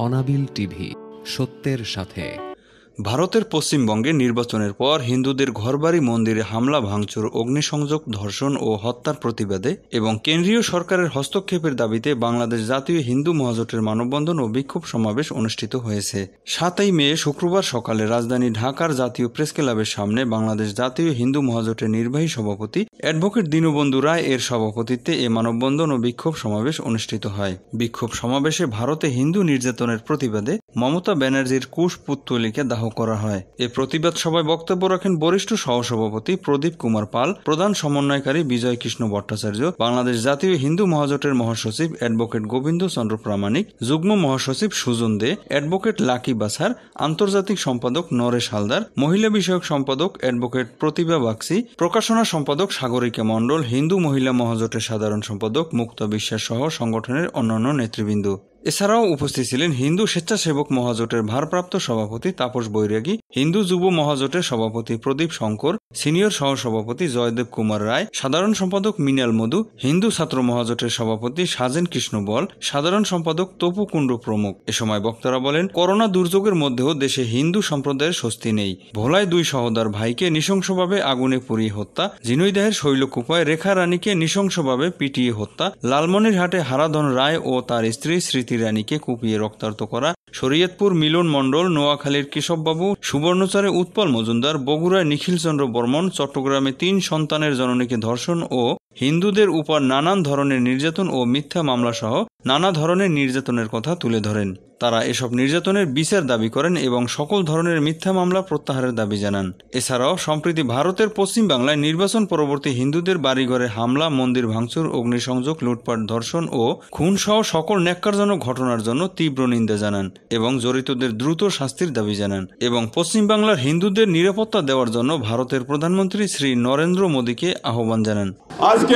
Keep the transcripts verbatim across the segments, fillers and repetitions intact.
অনাবিল টিভি, সত্যের সাথে। ভারতের পশ্চিমবঙ্গে নির্বাচনের পর হিন্দুদের ঘরবাড়ি মন্দিরে হামলা, ভাঙচুর, অগ্নিসংযোগ, ধর্ষণ ও হত্যার প্রতিবাদে এবং কেন্দ্রীয় সরকারের হস্তক্ষেপের দাবিতে বাংলাদেশ জাতীয় হিন্দু মহাজোটের মানববন্ধন ও বিক্ষোভ সমাবেশ অনুষ্ঠিত হয়েছে। সাতই মে শুক্রবার সকালে রাজধানী ঢাকার জাতীয় প্রেস ক্লাবের সামনে বাংলাদেশ জাতীয় হিন্দু মহাজোটের নির্বাহী সভাপতি অ্যাডভোকেট দীনবন্ধু রায় এর সভাপতিত্বে এ মানববন্ধন ও বিক্ষোভ সমাবেশ অনুষ্ঠিত হয়। বিক্ষোভ সমাবেশে ভারতে হিন্দু নির্যাতনের প্রতিবাদে মমতা ব্যানার্জির কুশপুত্তলিকে দাহ করা হয়। এ প্রতিবাদ সভায় বক্তব্য রাখেন বরিষ্ঠ সহসভাপতি প্রদীপ কুমার পাল, প্রধান সমন্বয়কারী বিজয় কৃষ্ণ ভট্টাচার্য, বাংলাদেশ জাতীয় হিন্দু মহাজোটের মহাসচিব অ্যাডভোকেট গোবিন্দ চন্দ্র প্রামাণিক, যুগ্ম মহাসচিব সুজন দে, অ্যাডভোকেট লাকি বাছার, আন্তর্জাতিক সম্পাদক নরেশ হালদার, মহিলা বিষয়ক সম্পাদক অ্যাডভোকেট প্রতিভা বাগচি, প্রকাশনা সম্পাদক সাগরিকা মণ্ডল, হিন্দু মহিলা মহাজোটের সাধারণ সম্পাদক মুক্তা বিশ্বাস সহ সংগঠনের অন্যান্য নেতৃবৃন্দ। এছাড়াও উপস্থিত ছিলেন হিন্দু স্বেচ্ছাসেবক মহাজোটের ভারপ্রাপ্ত সভাপতি তাপস বৈরাগী, হিন্দু যুব মহাজোটের সভাপতি প্রদীপ শঙ্কর, সিনিয়র সহসভাপতি জয়দেব কুমার রায়, সাধারণ সম্পাদক মিনাল মধু, হিন্দু ছাত্র মহাজোটের সভাপতি সাজেন কৃষ্ণ বল, সাধারণ সম্পাদক তপু কুণ্ডু প্রমুখ। এ সময় বক্তারা বলেন, করোনা দুর্যোগের মধ্যেও দেশে হিন্দু সম্প্রদায়ের স্বস্তি নেই। ভোলায় দুই সহোদর ভাইকে নৃশংসভাবে আগুনে পুড়িয়ে হত্যা, ঝিনাইদহের শৈলকুপায় রেখা রানীকে নৃশংসভাবে পিটিয়ে হত্যা, লালমনিরহাটে হারাধন রায় ও তার স্ত্রী স্মৃতি রানীকে কুপিয়ে রক্তাক্ত করা, শরীয়তপুর মিলন মণ্ডল, নোয়াখালীর কেশববাবু, সুবর্ণচরে উৎপল মজুমদার, বগুড়ায় নিখিল চন্দ্র বর্মন, চট্টগ্রামে তিন সন্তানের জননীকে ধর্ষণ ও হিন্দুদের উপর নানান ধরনের নির্যাতন ও মিথ্যা মামলা সহ নানা ধরনের নির্যাতনের কথা তুলে ধরেন। তারা এসব নির্যাতনের বিচার দাবি করেন এবং সকল ধরনের মিথ্যা মামলা প্রত্যাহারের দাবি জানান। এছাড়াও সম্প্রতি ভারতের পশ্চিম বাংলায় নির্বাচন পরবর্তী হিন্দুদের বাড়িঘরে হামলা, মন্দির ভাঙচুর, অগ্নিসংযোগ, লুটপাট, ধর্ষণ ও খুন সহ সকল ন্যাক্কারজনক ঘটনার জন্য তীব্র নিন্দা জানান এবং জড়িতদের দ্রুত শাস্তির দাবি জানান এবং পশ্চিম বাংলার হিন্দুদের নিরাপত্তা দেওয়ার জন্য ভারতের প্রধানমন্ত্রী শ্রী নরেন্দ্র মোদীকে আহ্বান জানান। আজকে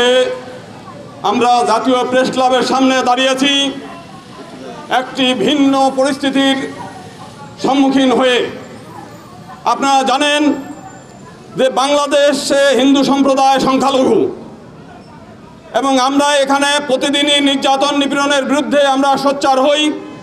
আমরা জাতীয় প্রেস ক্লাবের সামনে দাঁড়িয়েছি একটি ভিন্ন পরিস্থিতির সম্মুখীন হয়ে। আপনারা জানেন যে বাংলাদেশে হিন্দু সম্প্রদায় সংখ্যালঘু এবং আমরা এখানে প্রতিদিনই নির্যাতন নিপীড়নের বিরুদ্ধে আমরা সোচ্চার হই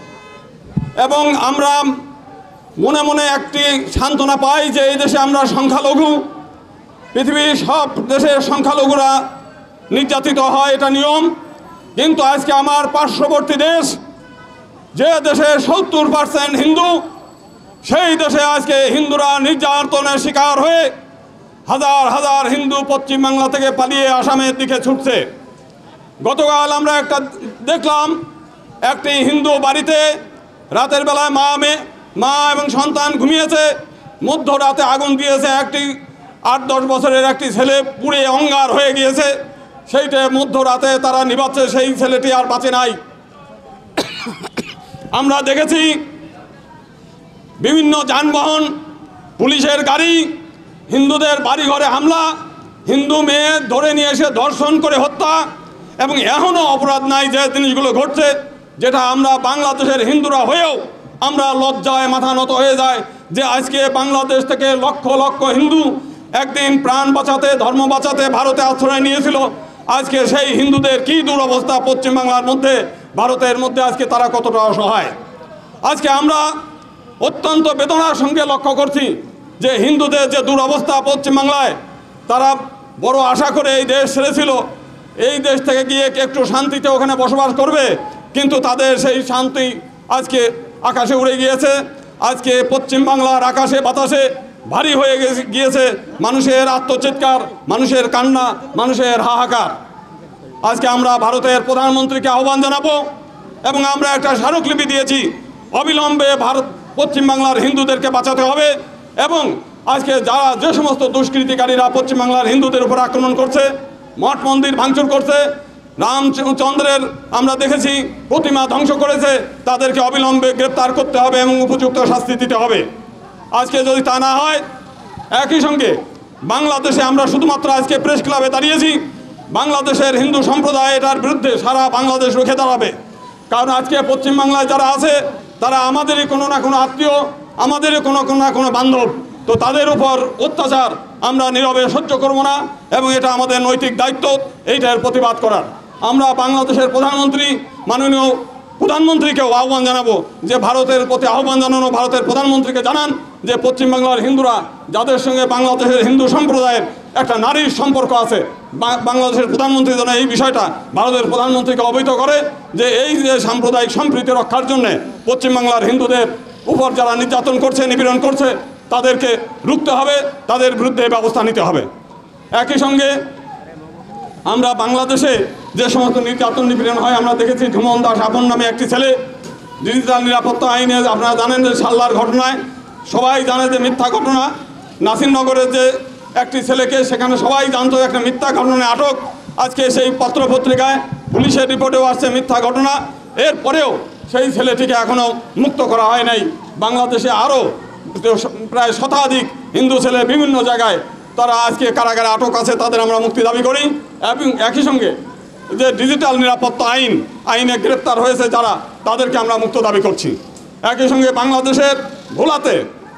এবং আমরা মনে মনে একটি সান্ত্বনা পাই যে এই দেশে আমরা সংখ্যালঘু। পৃথিবীর সব দেশের সংখ্যালঘুরা নির্যাতিত হয়, এটা নিয়ম। কিন্তু আজকে আমার পার্শ্ববর্তী দেশ, যে দেশে সত্তর পার্সেন্ট হিন্দু, সেই দেশে আজকে হিন্দুরা নির্যাতনের শিকার হয়ে হাজার হাজার হিন্দু পশ্চিমবাংলা থেকে পালিয়ে আসামের দিকে ছুটছে। গতকাল আমরা একটা দেখলাম, একটি হিন্দু বাড়িতে রাতের বেলায় মা মেয়ে মা এবং সন্তান ঘুমিয়েছে, মধ্যরাতে আগুন দিয়েছে, একটি আট দশ বছরের একটি ছেলে পুড়ে অঙ্গার হয়ে গিয়েছে, সেইটা মধ্যরাতে তারা নিভাচ্ছে, সেই ছেলেটি আর বাঁচে নাই। আমরা দেখেছি বিভিন্ন যানবাহন, পুলিশের গাড়ি, হিন্দুদের বাড়িঘরে হামলা, হিন্দু মেয়ে ধরে নিয়ে এসে ধর্ষণ করে হত্যা, এবং এখনও অপরাধ নাই যে জিনিসগুলো ঘটছে, যেটা আমরা বাংলাদেশের হিন্দুরা হয়েও আমরা লজ্জায় মাথা নত হয়ে যায় যে আজকে বাংলাদেশ থেকে লক্ষ লক্ষ হিন্দু একদিন প্রাণ বাঁচাতে, ধর্ম বাঁচাতে ভারতে আশ্রয় নিয়েছিল। আজকে সেই হিন্দুদের কী দুরবস্থা পশ্চিমবাংলার মধ্যে, ভারতের মধ্যে আজকে তারা কতটা অসহায়। আজকে আমরা অত্যন্ত বেদনার সঙ্গে লক্ষ্য করছি যে হিন্দুদের যে দুরবস্থা পশ্চিমবাংলায়, তারা বড় আশা করে এই দেশ ছেড়েছিল, এই দেশ থেকে গিয়ে একটু শান্তিতে ওখানে বসবাস করবে, কিন্তু তাদের সেই শান্তি আজকে আকাশে উড়ে গিয়েছে। আজকে পশ্চিমবাংলার আকাশে বাতাসে ভারী হয়ে গিয়েছে মানুষের আত্মচিৎকার, মানুষের কান্না, মানুষের হাহাকার। আজকে আমরা ভারতের প্রধানমন্ত্রীকে আহ্বান জানাবো এবং আমরা একটা স্মারকলিপি দিয়েছি, অবিলম্বে ভারত পশ্চিমবাংলার হিন্দুদেরকে বাঁচাতে হবে এবং আজকে যারা যে সমস্ত দুষ্কৃতিকারীরা পশ্চিমবাংলার হিন্দুদের উপর আক্রমণ করছে, মঠ মন্দির ভাঙচুর করছে, রামচন্দ্রের আমরা দেখেছি প্রতিমা ধ্বংস করেছে, তাদেরকে অবিলম্বে গ্রেপ্তার করতে হবে এবং উপযুক্ত শাস্তি দিতে হবে। আজকে যদি তা না হয়, একই সঙ্গে বাংলাদেশে আমরা শুধুমাত্র আজকে প্রেস ক্লাবে দাঁড়িয়েছি, বাংলাদেশের হিন্দু সম্প্রদায় এটার বিরুদ্ধে সারা বাংলাদেশ রুখে দাঁড়াবে। কারণ আজকে পশ্চিমবাংলায় যারা আছে তারা আমাদেরই কোনো না কোনো আত্মীয়, আমাদেরই কোনো কোনো না কোনো বান্ধব, তো তাদের উপর অত্যাচার আমরা নীরবে সহ্য করব না এবং এটা আমাদের নৈতিক দায়িত্ব এইটার প্রতিবাদ করার। আমরা বাংলাদেশের প্রধানমন্ত্রী মাননীয় প্রধানমন্ত্রীকেও আহ্বান জানাবো যে ভারতের প্রতি আহ্বান জানানো, ভারতের প্রধানমন্ত্রীকে জানান যে পশ্চিমবাংলার হিন্দুরা যাদের সঙ্গে বাংলাদেশের হিন্দু সম্প্রদায়ের একটা নারীর সম্পর্ক আছে, বাংলাদেশের প্রধানমন্ত্রী যেন এই বিষয়টা ভারতের প্রধানমন্ত্রীকে অবহিত করে যে এই যে সাম্প্রদায়িক সম্প্রীতি রক্ষার জন্যে পশ্চিমবাংলার হিন্দুদের উপর যারা নির্যাতন করছে, নিপীড়ন করছে, তাদেরকে রুখতে হবে, তাদের বিরুদ্ধে ব্যবস্থা নিতে হবে। একই সঙ্গে আমরা বাংলাদেশে যে সমস্ত নির্যাতন নিপীড়ন হয় আমরা দেখেছি, ঝুমন দাস আপন নামে একটি ছেলে ডিজিটাল নিরাপত্তা আইনে আপনারা জানেন যে সাল্লার ঘটনায় সবাই জানে যে মিথ্যা ঘটনা, নাসিরনগরের যে একটি ছেলেকে সেখানে সবাই জানতো একটা মিথ্যা ঘটনায় আটক, আজকে সেই পত্রপত্রিকায় পুলিশের রিপোর্টেও আসছে মিথ্যা ঘটনা। এরপরেও সেই ছেলেটিকে এখনও মুক্ত করা হয় নাই। বাংলাদেশে আরও প্রায় শতাধিক হিন্দু ছেলে বিভিন্ন জায়গায় তারা আজকে কারাগারে আটক আছে, তাদের আমরা মুক্তি দাবি করি। এবং একই সঙ্গে যে ডিজিটাল নিরাপত্তা আইন আইনে গ্রেপ্তার হয়েছে যারা, তাদেরকে আমরা মুক্ত দাবি করছি। একই সঙ্গে বাংলাদেশের ভোলাতে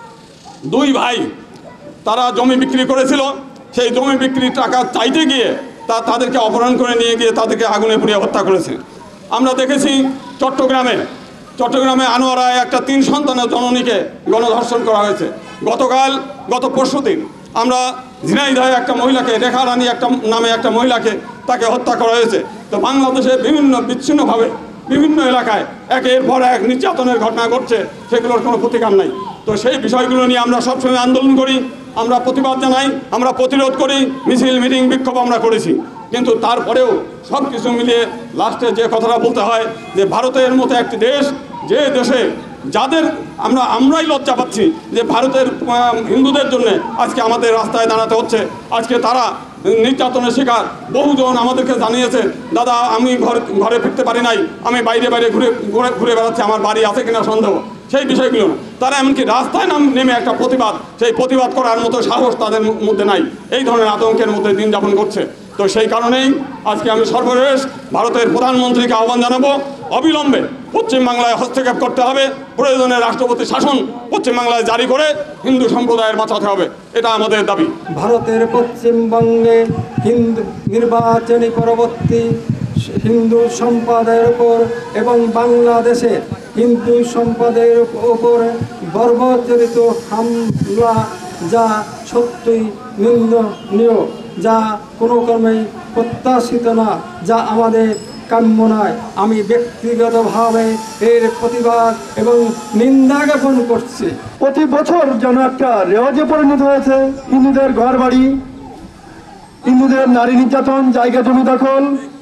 দুই ভাই তারা জমি বিক্রি করেছিল, সেই জমি বিক্রির টাকা চাইতে গিয়ে তা তাদেরকে অপহরণ করে নিয়ে গিয়ে তাদেরকে আগুনে পুড়িয়ে হত্যা করেছে। আমরা দেখেছি চট্টগ্রামে চট্টগ্রামে আনোয়ারায় একটা তিন সন্তানের জননীকে গণধর্ষণ করা হয়েছে। গতকাল গত পরশু দিন আমরা ঝিনাইদহে একটা মহিলাকে, রেখা রানী একটা নামে একটা মহিলাকে তাকে হত্যা করা হয়েছে। তো বাংলাদেশে বিভিন্ন বিচ্ছিন্নভাবে বিভিন্ন এলাকায় একের পর এক নির্যাতনের ঘটনা ঘটছে, সেগুলোর কোনো প্রতিকার নাই। তো সেই বিষয়গুলো নিয়ে আমরা সবসময় আন্দোলন করি, আমরা প্রতিবাদ জানাই, আমরা প্রতিরোধ করি, মিছিল মিটিং বিক্ষোভ আমরা করেছি। কিন্তু তারপরেও সব কিছু মিলিয়ে লাস্টে যে কথাটা বলতে হয় যে ভারতের মতো একটি দেশ, যে দেশে যাদের আমরা আমরাই লজ্জা পাচ্ছি যে ভারতের হিন্দুদের জন্য আজকে আমাদের রাস্তায় দাঁড়াতে হচ্ছে। আজকে তারা নির্যাতনের শিকার বহুজন আমাদেরকে জানিয়েছে, দাদা আমি ঘর ঘরে ফিরতে পারি নাই, আমি বাইরে বাইরে ঘুরে ঘুরে ঘুরে বেড়াচ্ছি, আমার বাড়ি আছে কিনা সন্দেহ। সেই বিষয়গুলো না, তারা এমনকি রাস্তায় নাম নেমে একটা প্রতিবাদ, সেই প্রতিবাদ করার মতো সাহস তাদের মধ্যে নাই, এই ধরনের আতঙ্কের মধ্যে দিন যাপন করছে। তো সেই কারণেই আজকে আমি সর্বশেষ ভারতের প্রধানমন্ত্রীকে আহ্বান জানাবো, অবিলম্বে পশ্চিমবাংলায় হস্তক্ষেপ করতে হবে, প্রয়োজনে রাষ্ট্রপতি শাসন পশ্চিমবাংলায় জারি করে হিন্দু সম্প্রদায়ের বাঁচাতে হবে, এটা আমাদের দাবি। ভারতের পশ্চিমবঙ্গে হিন্দু নির্বাচনী পরবর্তী হিন্দু সম্প্রদায়ের উপর এবং বাংলাদেশের হিন্দু সম্প্রদায়ের উপর বর্বরচিত হামলা যা সত্যই নিন্দনীয়, যা কোনো ক্রমেই প্রত্যাশিত না, যা আমাদের কাম্য নয়। আমি ব্যক্তিগতভাবে এর প্রতিবাদ এবং নিন্দা জ্ঞাপন করছি। প্রতি বছর যেন একটা রেওয়াজে পরিণত হয়েছে হিন্দুদের ঘর বাড়ি, হিন্দুদের নারী নির্যাতন, জায়গা জমি দখল,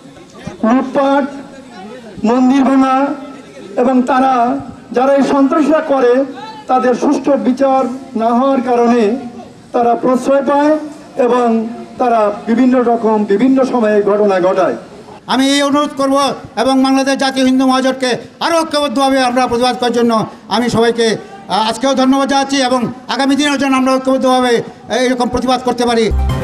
লুটপাট, মন্দির ভাঙা, এবং তারা যারা এই সন্ত্রাসীরা করে তাদের সুষ্ঠু বিচার না হওয়ার কারণে তারা প্রশ্রয় পায় এবং তারা বিভিন্ন রকম বিভিন্ন সময়ে ঘটনা ঘটায়। আমি এই অনুরোধ করব এবং বাংলাদেশ জাতীয় হিন্দু মহাজোটকে আরও ঐক্যবদ্ধভাবে আমরা প্রতিবাদ করার জন্য আমি সবাইকে আজকেও ধন্যবাদ জানাচ্ছি এবং আগামী দিনের জন্য আমরা ঐক্যবদ্ধভাবে এরকম প্রতিবাদ করতে পারি।